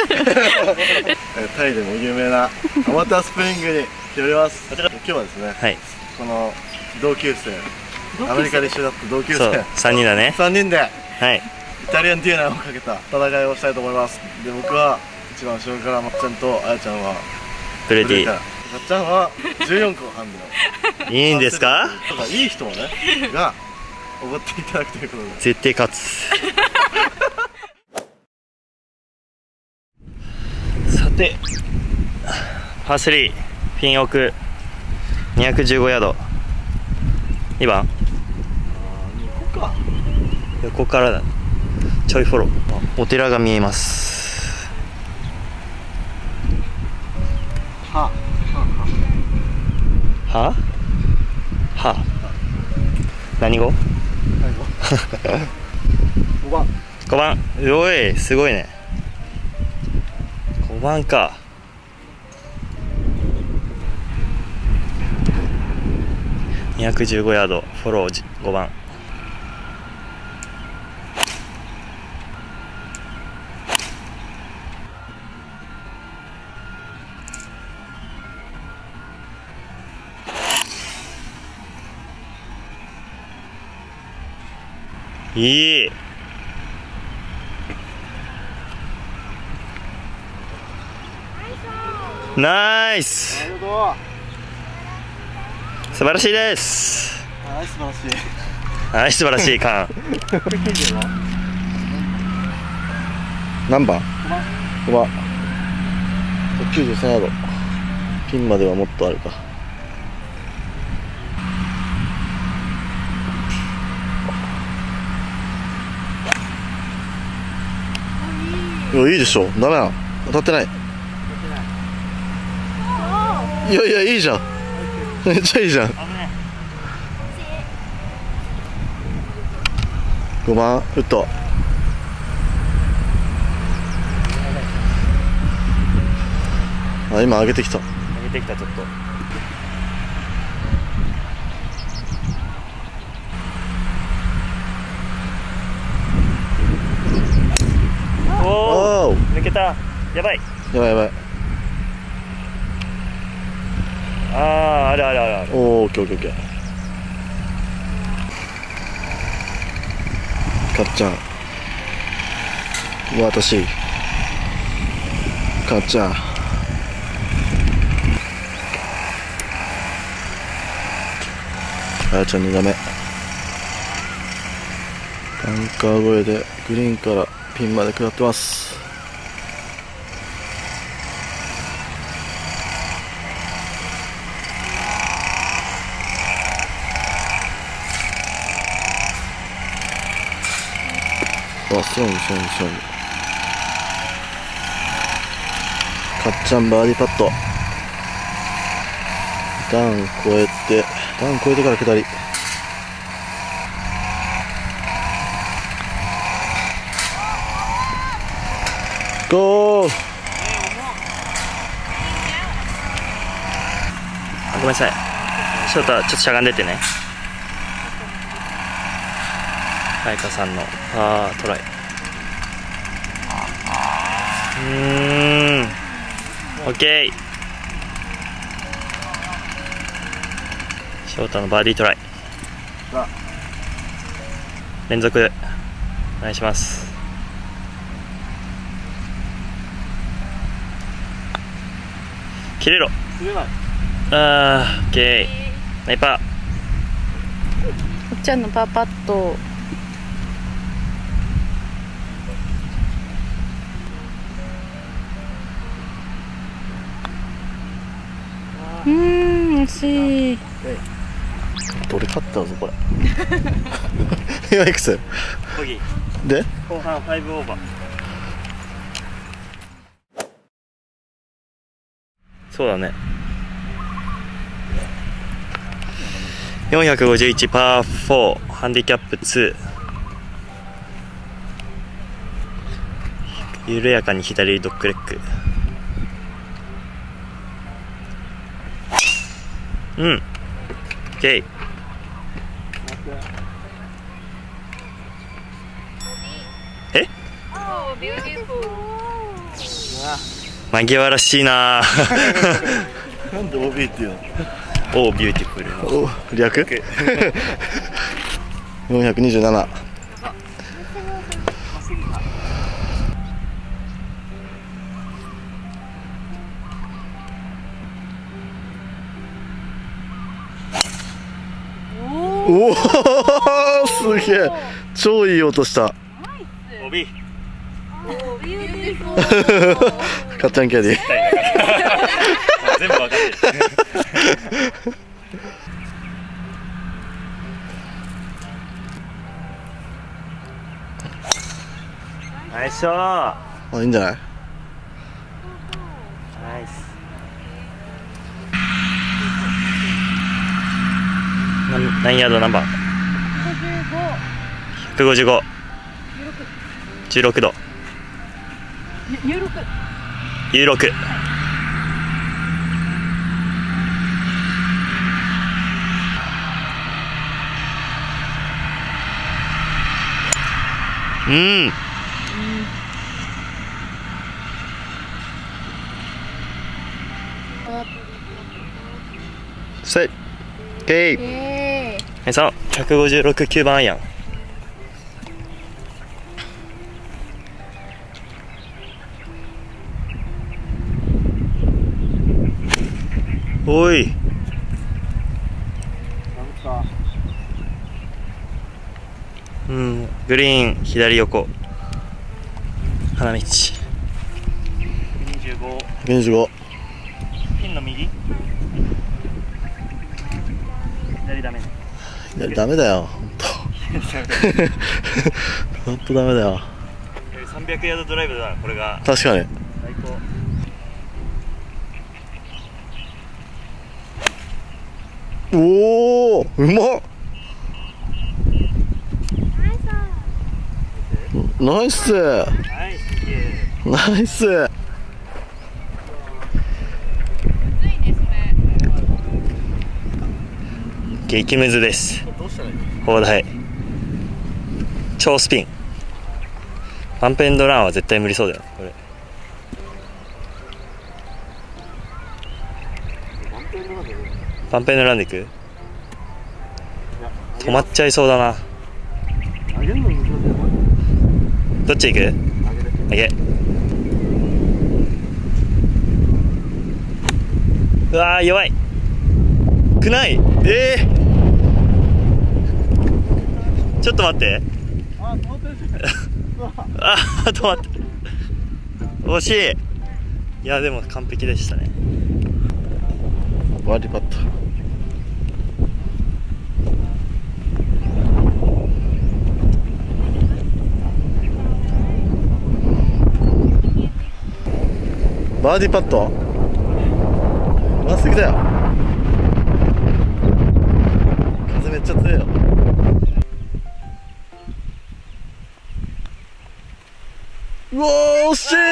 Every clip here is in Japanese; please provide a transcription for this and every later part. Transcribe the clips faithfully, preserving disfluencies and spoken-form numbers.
タイでも有名なアマタースプリングに来ております。今日はですね、はい、この同級生、アメリカで一緒だった同級生さんにんだね。 さんにんで、はい、イタリアンディナーをかけた戦いをしたいと思います。で、僕は一番後ろからまっちゃんとあやちゃんはブルーティー、 まっちゃんはじゅうよんこハンデのいいんですか。 いい人をねがおごっていただくということで絶対勝つ。さて、パースリーピン奥にひゃくじゅうごヤード、にばん、 ここか、 横からだ、ちょいフォロー。お寺が見えます。 ははは何語？ ごばん、 ごばん、おい、すごいね。ごばんか。にひゃくじゅうごヤード、フォローごばん。いい。ナイス。 ありがと素晴らしいです。 う。はい、素晴らしい。 はい、素晴らしいカン。 何番？ごばん。きゅうじゅうさんヤード。ピンまではもっとあるか。いや、いいでしょ。ダメなの。当たってない。いやいや、いいじゃん。めっちゃいいじゃん。ごばんウッド。あ、今上げてきた。 上げてきた、ちょっと。おお、抜けた。やばい。 やばいやばい。 ああ、あるあるあるある。 おお、オッケーオッケーオッケー。かっちゃん。私。かっちゃん。あやちゃんにだめ。バンカー越えでグリーンからピンまで下ってます。あ、ストロングストロングストロング。かっちゃんバーディーパット。段越えて、段越えてから下り。ゴー。 あ、ごめんなさい。翔太、ちょっとしゃがんでてね。彩香さんのパートライ。うーん、オッケー。翔太のバーディートライ。連続お願いします。切れろ。あー、オッケー。ナイパー。 おっちゃんのパーパット。うーん、惜しい。 俺勝ったぞこれ。今いくつ？ ボギーで？ 後半ファイブオーバー。そうだね。よんひゃくごじゅういちパーフォー、ハンディキャップツー。緩やかに左ドッグレッグ。うん。OK。え？ Oh, beautiful. 紛らわしいな。 なんで オービー っていうの？ おービューティフル。 お略？よんひゃくにじゅうなな。おお、すげえ、超いい音した。 オビ。 かっちゃんキャディ。 全部わかってる。ナイスショー。 あ、いいんじゃない？ ナイス。何ヤード何番？ひゃくごじゅうご。じゅうろくど。ユーろく。ユーろく。うん。セッケー。さあ、ひゃくごじゅうろく、きゅうばんアイアン。おい。うん、グリーン左横。花道。ひゃくにじゅうご。 ひゃくにじゅうご。 ピンの右。左ダメ。 左ダメだよ。本当。本当ダメだよ。 さんびゃくヤードドライブだ、これが。 確かに。 最高。 おお、うまっ。ナイス。ナイス。 激ムズです。砲台。超スピン。バンプエンドランは絶対無理そうだよ、これ。バンプエンドランでいく？止まっちゃいそうだな。どっち行く？上げ。うわー、弱い。くない。ええー、ちょっと待って。あー、止まって。惜しい。いや、でも完璧でしたね。 バーディーパット。バーディーパット。うますぎだよ。風めっちゃ強いよ。うわー、惜しい。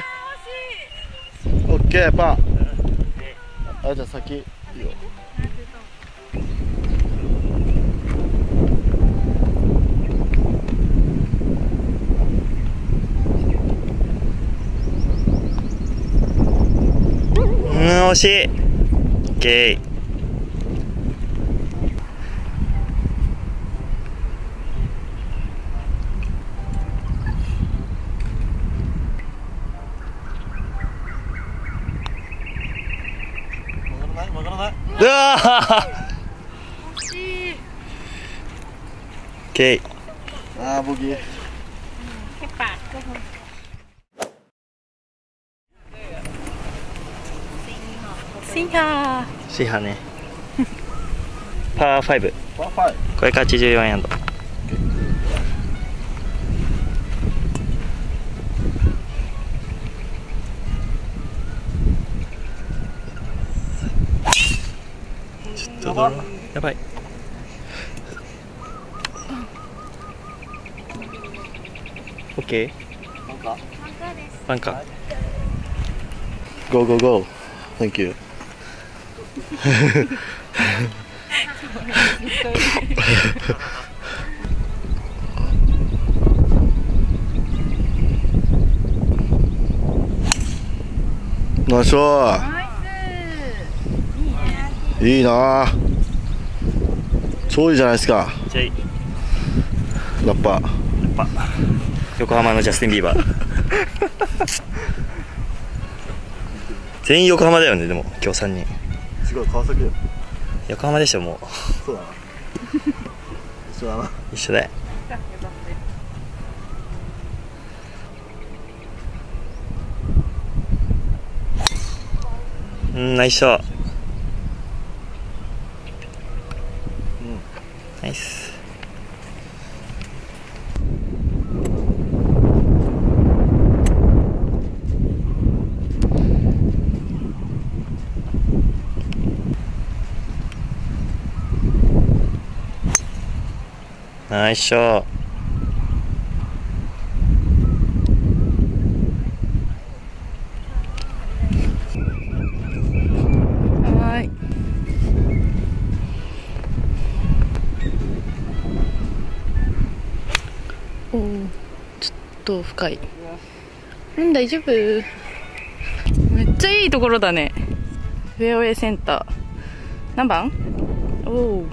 オッケー、パー。あ、じゃあ先いいよ。 うん、惜しい。オッケー。 曲がらない。 うわー、惜しい。オッケー。 あー、ボギー。 シンハー。 シーハーね。パーファイブ。 パーファイブ。 これからはちじゅうよんヤード。ちょっとドロー。やばい。オッケー。バンカー。 ゴーゴーゴー。Thank you. うナイスショット。いいなぁ、超いいじゃないですか。ラッパー、 横浜のジャスティン・ビーバー全員横浜だよね。でも今日さんにん。 すごい、川崎だよ。 横浜でしょ。もうそうだな一緒だな。 一緒だよ。うん、ナイスショット。ナイス。ナイスショット。 はい。おお、ちょっと深い。うん、大丈夫。めっちゃいいところだね。フェアウェイセンター。何番？おお。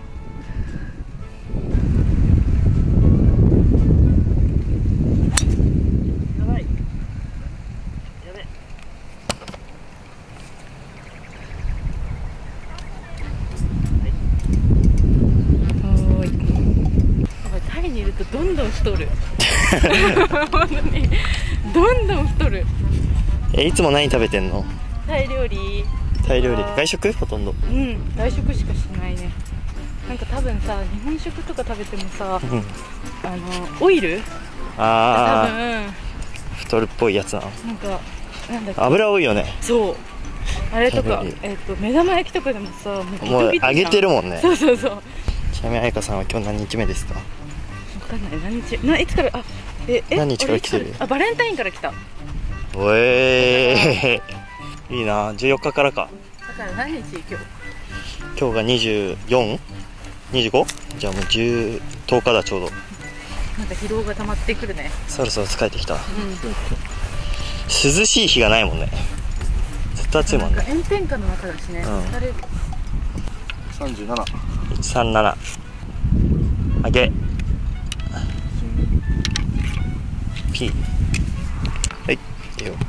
タイにいるとどんどん太る本当にどんどん太る。 え、いつも何食べてんの？ タイ料理。 タイ料理。外食ほとんど。 うん、外食しかしないね。なんか多分さ、日本食とか食べてもさ、 うん、 あのオイルああ、 多分太るっぽいやつなの。 なんかなんだっけ、 油多いよね。 そう、あれとかタイ料理、 えっと目玉焼きとかでもさ、もうギもうトギトじゃん。 揚げてるもんね。 そうそうそう。 ちなみに彩香さんは今日何日目ですか？ わかんない、何日な、いつから、あ、ええ何日から来てる？ あ、バレンタインから来た。 おえーいいな。じゅうよっかからか。 だから何日今日？ 今日がにじゅうよん、にじゅうご？じゃあもうじゅう、とおかだちょうど。 なんか疲労が溜まってくるね。 そろそろ疲れてきた。 うん。 涼しい日がないもんね。ずっと暑いもんね。 なんか炎天下の中だしね。 うん疲れる。 さんじゅうなな。 いちさんなな。上げ。P。はい。いいよ。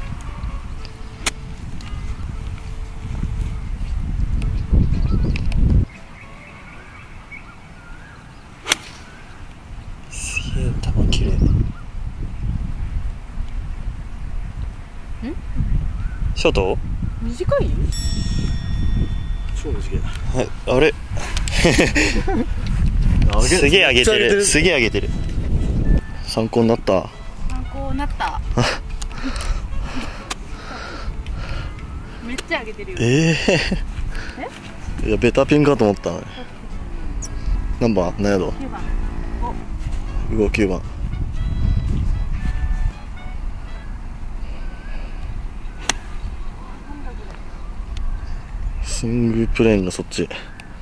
すげえ球綺麗。ん？ショート？ 短い？ 超短いな。 はい、あれすげえ上げてる。すげえ上げてる。参考になった。 参考になっためっちゃ上げてるよ。 ええいや、ベタピンかと思ったのに。何番？何ヤード？ きゅうばん。 ご、きゅうばん。スイングプレーンがそっち。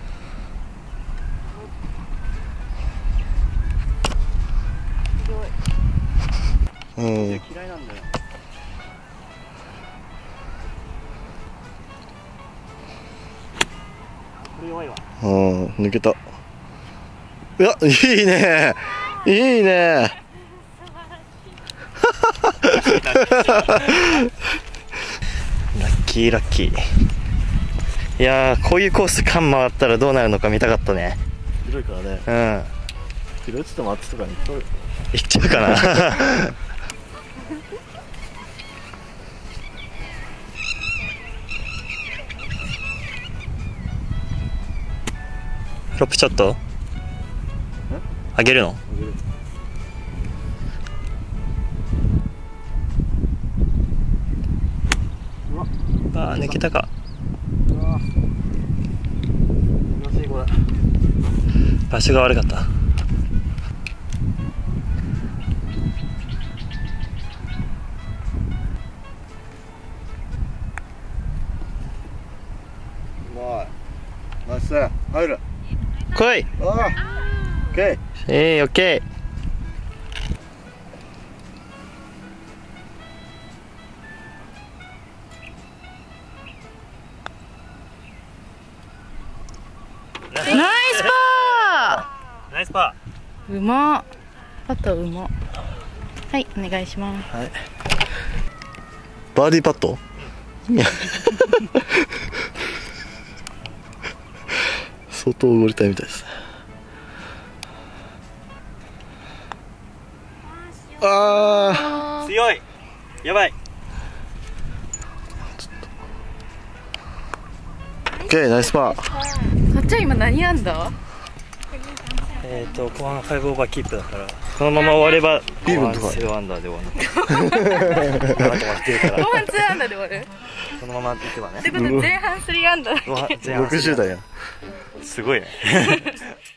うん。 嫌いなんだよ。これ弱いわ。 ああ、抜けた。いや、いいね。いいね。 ラッキーラッキー。いやー、こういうコース間回ったらどうなるのか見たかったね。 広いからね。 うん。 広いっつってもあっちとかに行っとる。 行っちゃうかな。フロップショット上げるの？あー、抜けたか。場所が悪かった。 ナイス、入る。 来い。 ああ、オッケー。 えー、オッケー。 うまっ。パターうまっ。はい、お願いします。 はい。バーディーパット相当おごりたいみたいですね。あー強い。やばい。 オッケー、ナイスパー。 かっちゃん今何やんだ。 えっと後半ファイブオーバーキープだから、このまま終わればイーブンとかゼロアンダーで終わる。あなたもやってるから後半ツーアンダーで終わる。 このままいけばね。 ってこと前半スリーアンダーだっけ。 前半ろくじゅう代やん。 すごいね。